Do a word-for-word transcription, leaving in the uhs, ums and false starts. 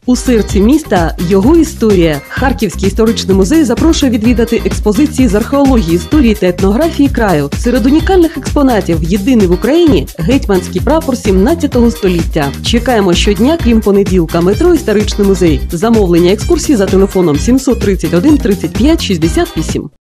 У серці міста – його історія. Харківський історичний музей запрошує відвідати експозиції з археології, історії та етнографії краю. Серед унікальних експонатів єдиний в Україні – гетьманський прапор сімнадцятого століття. Чекаємо щодня, крім понеділка, метро «Історичний музей». Замовлення екскурсії за телефоном сімсот тридцять один тридцять п'ять шістдесят вісім.